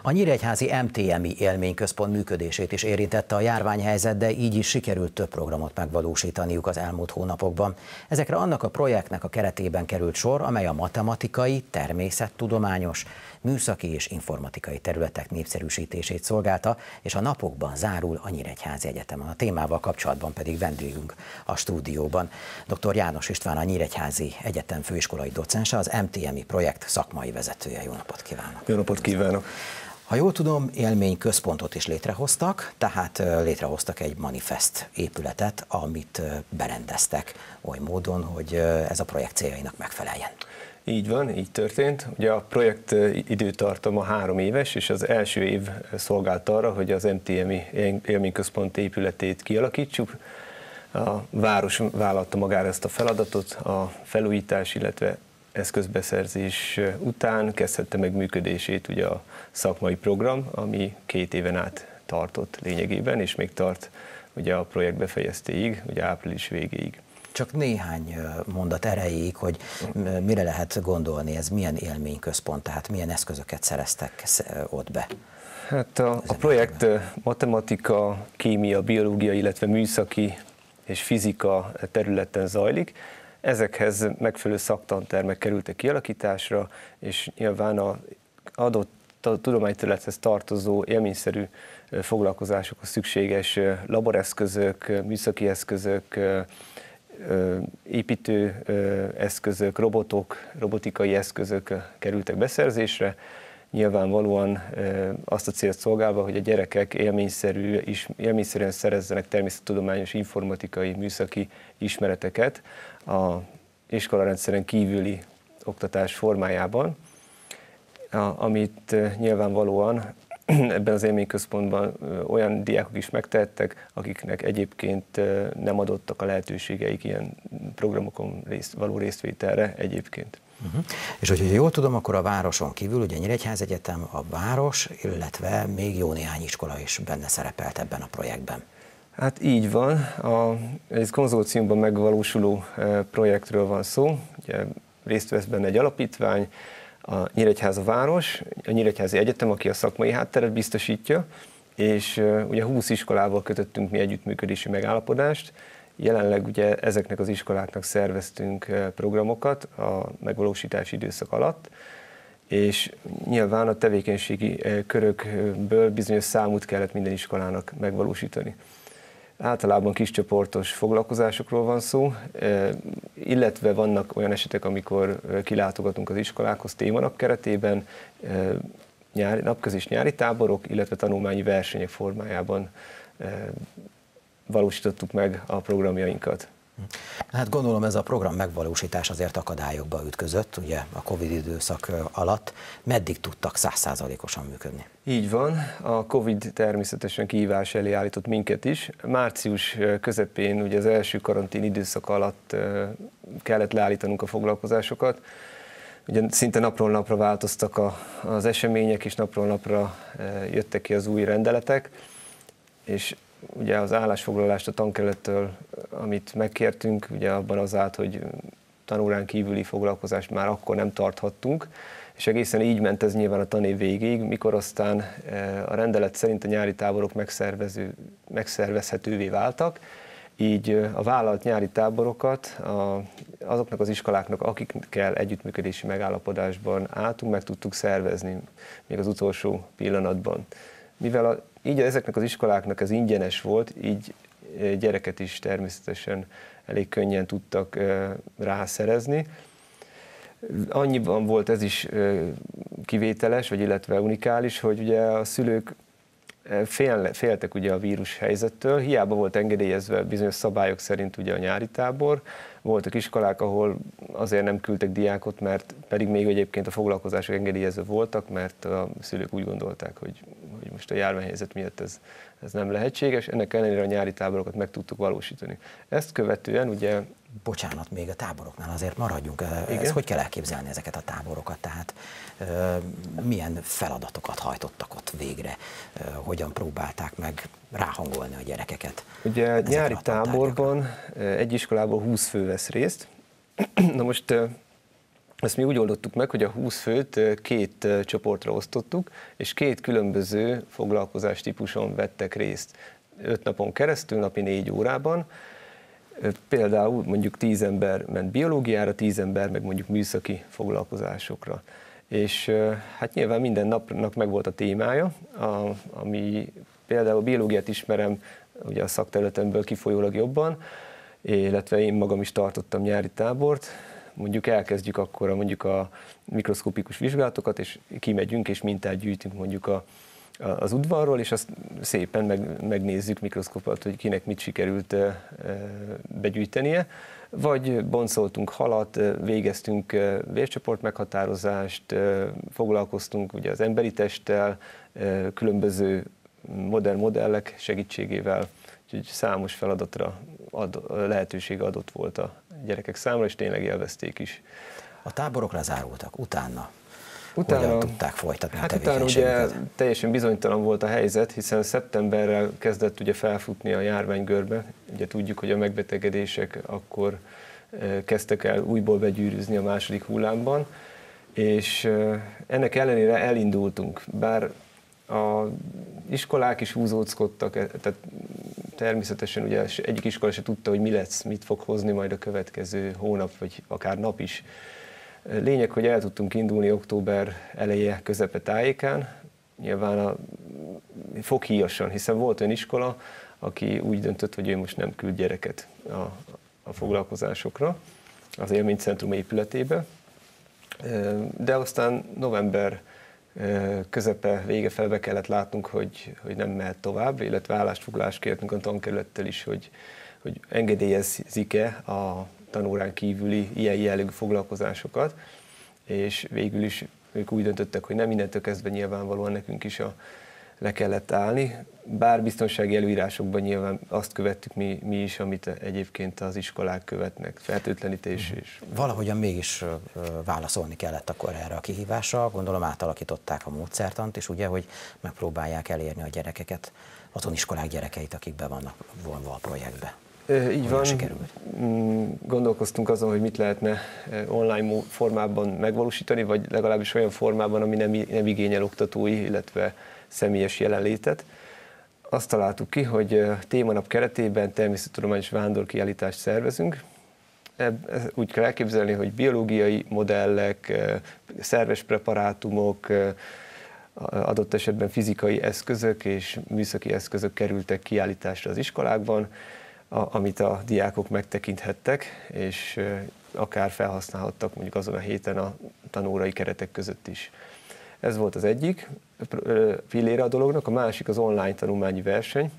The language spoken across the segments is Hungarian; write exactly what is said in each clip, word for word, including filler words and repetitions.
A nyíregyházi em té em i élményközpont működését is érintette a járványhelyzet, de így is sikerült több programot megvalósítaniuk az elmúlt hónapokban. Ezekre annak a projektnek a keretében került sor, amely a matematikai, természettudományos, műszaki és informatikai területek népszerűsítését szolgálta, és a napokban zárul a Nyíregyházi Egyetemen. A témával kapcsolatban pedig vendégünk a stúdióban dr. János István, a Nyíregyházi Egyetem főiskolai docense, az em té em i projekt szakmai vezetője. Jó napot kívánok! Jó napot kívánok! Ha jól tudom, élményközpontot is létrehoztak, tehát létrehoztak egy manifest épületet, amit berendeztek oly módon, hogy ez a projekt céljainak megfeleljen. Így van, így történt. Ugye a projekt időtartama három éves, és az első év szolgált arra, hogy az em té em i élményközpont épületét kialakítsuk. A város vállalta magára ezt a feladatot, a felújítás, illetve eszközbeszerzés után kezdhette meg működését ugye a szakmai program, ami két éven át tartott lényegében, és még tart ugye a projekt befejeztéig, ugye április végéig. Csak néhány mondat erejéig, hogy mire lehet gondolni, ez milyen élményközpont, tehát milyen eszközöket szereztek ott be? Hát a, a projekt matematika, kémia, biológia, illetve műszaki és fizika területen zajlik. Ezekhez megfelelő szaktantermek kerültek kialakításra, és nyilván az adott tudományterülethez tartozó élményszerű foglalkozásokhoz szükséges laboreszközök, műszaki eszközök, építő eszközök, robotok, robotikai eszközök kerültek beszerzésre. Nyilvánvalóan azt a célt szolgálva, hogy a gyerekek élményszerű, élményszerűen szerezzenek természettudományos, informatikai, műszaki ismereteket a iskolarendszeren kívüli oktatás formájában, amit nyilvánvalóan ebben az élményközpontban olyan diákok is megtehettek, akiknek egyébként nem adottak a lehetőségeik ilyen programokon részt, való részvételre egyébként. Uh-huh. És hogyha jól tudom, akkor a városon kívül, ugye Nyíregyházi Egyetem, a város, illetve még jó néhány iskola is benne szerepelt ebben a projektben. Hát így van, a, egy konzorciumban megvalósuló projektről van szó, ugye részt vesz benne egy alapítvány, a Nyíregyháza város, a Nyíregyházi Egyetem, aki a szakmai hátteret biztosítja, és ugye húsz iskolával kötöttünk mi együttműködési megállapodást. Jelenleg ugye ezeknek az iskoláknak szerveztünk programokat a megvalósítási időszak alatt, és nyilván a tevékenységi körökből bizonyos számút kellett minden iskolának megvalósítani. Általában kiscsoportos foglalkozásokról van szó, illetve vannak olyan esetek, amikor kilátogatunk az iskolákhoz témanap keretében, nyári, napközis nyári táborok, illetve tanulmányi versenyek formájában valósítottuk meg a programjainkat. Hát gondolom ez a program megvalósítás azért akadályokba ütközött, ugye a Covid időszak alatt. Meddig tudtak száz százalékosan működni? Így van, a Covid természetesen kihívás elé állított minket is. Március közepén, ugye az első karantén időszak alatt kellett leállítanunk a foglalkozásokat. Ugye szinte napról napra változtak a, az események, és napról napra jöttek ki az új rendeletek, és ugye az állásfoglalást a tankerülettől, amit megkértünk, ugye abban az állt, hogy tanórán kívüli foglalkozást már akkor nem tarthattunk, és egészen így ment ez nyilván a tanév végéig, mikor aztán a rendelet szerint a nyári táborok megszervező, megszervezhetővé váltak, így a vállalt nyári táborokat a, azoknak az iskoláknak, akikkel együttműködési megállapodásban álltunk, meg tudtuk szervezni még az utolsó pillanatban. Mivel a, így ezeknek az iskoláknak ez ingyenes volt, így gyereket is természetesen elég könnyen tudtak rászerezni. Annyiban volt ez is kivételes, vagy illetve unikális, hogy ugye a szülők fél, féltek ugye a vírus helyzettől, hiába volt engedélyezve bizonyos szabályok szerint ugye a nyári tábor. Voltak iskolák, ahol azért nem küldtek diákot, mert pedig még egyébként a foglalkozások engedélyezve voltak, mert a szülők úgy gondolták, hogy, hogy most a járványhelyzet miatt ez, ez nem lehetséges. Ennek ellenére a nyári táborokat meg tudtuk valósítani. Ezt követően ugye... Bocsánat, még a táboroknál azért maradjunk. Igen? Ezt hogy kell elképzelni ezeket a táborokat? Tehát milyen feladatokat hajtottak ott végre? Hogyan próbálták meg ráhangolni a gyerekeket? Ugye nyári táborban egy iskolából húsz fő vesz részt. Na most Ezt mi úgy oldottuk meg, hogy a húsz főt két csoportra osztottuk, és két különböző foglalkozás típuson vettek részt. Öt napon keresztül, napi négy órában. Például mondjuk tíz ember ment biológiára, tíz ember meg mondjuk műszaki foglalkozásokra. És hát nyilván minden napnak megvolt a témája, a, ami például a biológiát ismerem ugye a szakterületemből kifolyólag jobban, illetve én magam is tartottam nyári tábort. Mondjuk elkezdjük akkor a, mondjuk a mikroszkopikus vizsgálatokat, és kimegyünk és mintát gyűjtünk mondjuk a, a, az udvarról, és azt szépen meg, megnézzük mikroszkóppal, hogy kinek mit sikerült e, begyűjtenie. Vagy boncoltunk halat, végeztünk vércsoport meghatározást, foglalkoztunk ugye az emberi testtel, különböző modern modellek segítségével, úgyhogy számos feladatra ad, lehetőség adott volt a gyerekek számára, és tényleg élvezték is. A táborok lezárultak, utána, utána hogyan tudták folytatni hát a utána ugye tevékenységüket? teljesen bizonytalan volt a helyzet, hiszen szeptemberrel kezdett ugye felfutni a járványgörbe. Ugye tudjuk, hogy a megbetegedések akkor kezdtek el újból begyűrűzni a második hullámban, és ennek ellenére elindultunk, bár a iskolák is húzóckodtak, tehát természetesen ugye egyik iskola se tudta, hogy mi lesz, mit fog hozni majd a következő hónap, vagy akár nap is. Lényeg, hogy el tudtunk indulni október eleje, közepe tájékán, nyilván a foghíjasan, hiszen volt olyan iskola, aki úgy döntött, hogy ő most nem küld gyereket a, a foglalkozásokra, az élménycentrum épületébe. De aztán november közepe, vége fel be kellett látnunk, hogy, hogy nem mehet tovább, illetve állásfoglalást kértünk a tankerülettel is, hogy, hogy engedélyezik-e a tanórán kívüli ilyen jellegű foglalkozásokat, és végül is ők úgy döntöttek, hogy nem, mindentől kezdve nyilvánvalóan nekünk is a, le kellett állni, bár biztonsági előírásokban nyilván azt követtük mi, mi is, amit egyébként az iskolák követnek, fertőtlenítés is. Valahogyan mégis válaszolni kellett akkor erre a kihívásra, gondolom átalakították a módszertant, és ugye, hogy megpróbálják elérni a gyerekeket, azon iskolák gyerekeit, akik be vannak vonva a projektbe. Így van, sikerült? Gondolkoztunk azon, hogy mit lehetne online formában megvalósítani, vagy legalábbis olyan formában, ami nem, nem igényel oktatói, illetve személyes jelenlétet. Azt találtuk ki, hogy témanap keretében természettudományos vándorkiállítást szervezünk. Úgy kell elképzelni, hogy biológiai modellek, szerves preparátumok, adott esetben fizikai eszközök és műszaki eszközök kerültek kiállításra az iskolákban, amit a diákok megtekinthettek, és akár felhasználhattak mondjuk azon a héten a tanórai keretek között is. Ez volt az egyik pillére a dolognak, a másik az online tanulmányi verseny,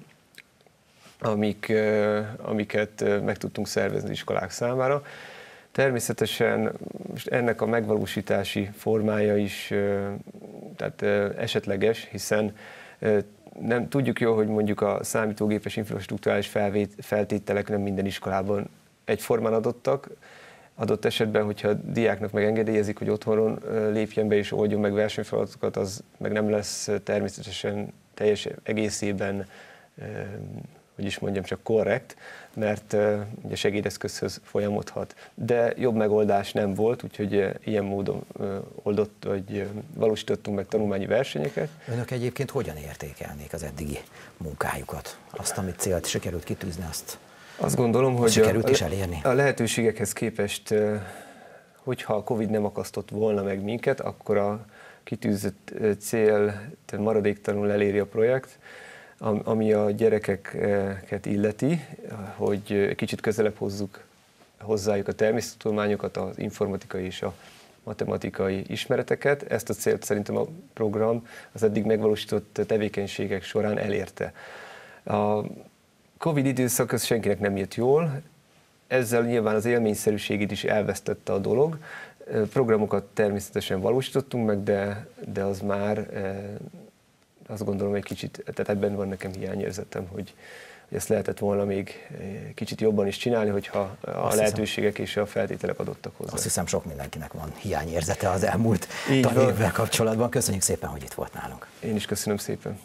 amik, amiket meg tudtunk szervezni iskolák számára. Természetesen ennek a megvalósítási formája is tehát esetleges, hiszen nem tudjuk jól, hogy mondjuk a számítógépes infrastruktúrális feltételek nem minden iskolában egyformán adottak. Adott esetben, hogyha a diáknak megengedélyezik, hogy otthonról lépjen be és oldjon meg versenyfeladatokat, az meg nem lesz természetesen teljes egészében, hogy is mondjam, csak korrekt, mert ugye segédeszközhöz folyamodhat. De jobb megoldás nem volt, úgyhogy ilyen módon oldott, vagy valósítottunk meg tanulmányi versenyeket. Önök egyébként hogyan értékelnék az eddigi munkájukat? Azt, amit célt sikerült kitűzni, azt Azt gondolom, hogy sikerült is elérni? A lehetőségekhez képest, hogyha a Covid nem akasztott volna meg minket, akkor a kitűzött cél maradéktalanul eléri a projekt, ami a gyerekeket illeti, hogy kicsit közelebb hozzuk hozzájuk a természettudományokat, az informatikai és a matematikai ismereteket. Ezt a célt szerintem a program az eddig megvalósított tevékenységek során elérte. A Covid időszak az senkinek nem jött jól, ezzel nyilván az élményszerűségét is elvesztette a dolog. Programokat természetesen valósítottunk meg, de, de az már azt gondolom egy kicsit, tehát ebben van nekem hiányérzetem, hogy, hogy ezt lehetett volna még kicsit jobban is csinálni, hogyha a azt lehetőségek hiszem, és a feltételek adottak hozzá. Azt hiszem, sok mindenkinek van hiányérzete az elmúlt tanévvel kapcsolatban. Köszönjük szépen, hogy itt volt nálunk. Én is köszönöm szépen.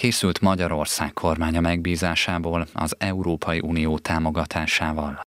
Készült Magyarország kormánya megbízásából az Európai Unió támogatásával.